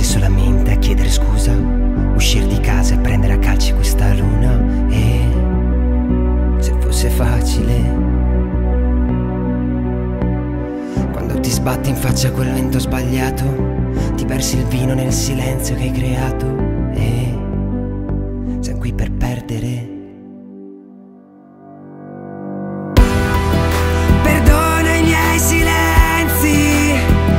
bastasse solamente a chiedere scusa, uscire di casa e prendere a calci questa luna. E se fosse facile, quando ti sbatti in faccia quel vento sbagliato, ti versi il vino nel silenzio che hai creato. E siamo qui per perdere. Perdona i miei silenzi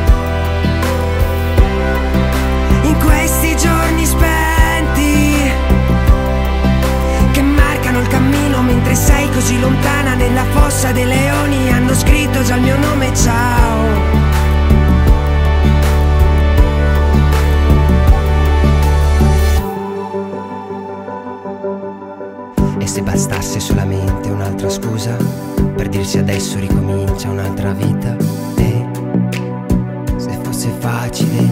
in questi giorni spenti che marcano il cammino mentre sei così lontana. Nella fossa dei leoni hanno scritto già il mio nome, ciao. E se bastasse solamente un'altra scusa per dirsi adesso ricomincia un'altra vita. E se fosse facile,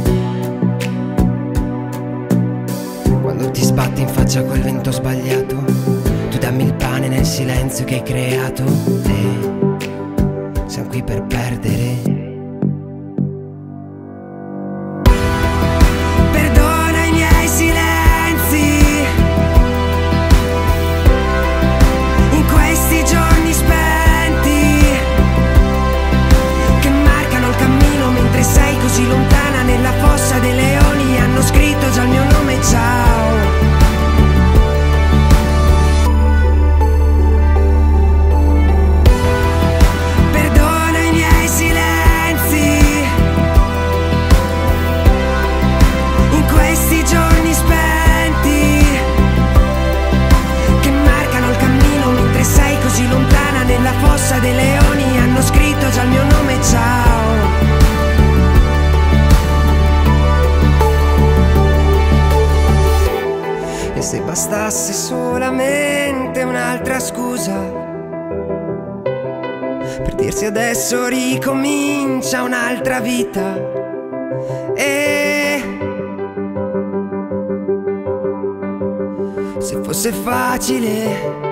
quando ti sbatti in faccia quel vento sbagliato, tu dammi il pane nel silenzio che hai creato. E siamo qui per perdere. Perdona i miei silenzi in questi giorni spenti che marcano il cammino mentre sei così lontana. Nella fossa dei leoni hanno scritto già il mio nome, ciao. Perdona i miei silenzi in questi giorni spenti che marcano il cammino mentre sei così lontana. Nella fossa dei leoni hanno scritto già il mio nome, ciao. E se bastasse solamente un'altra scusa per dirsi adesso ricomincia un'altra vita. E se fosse facile,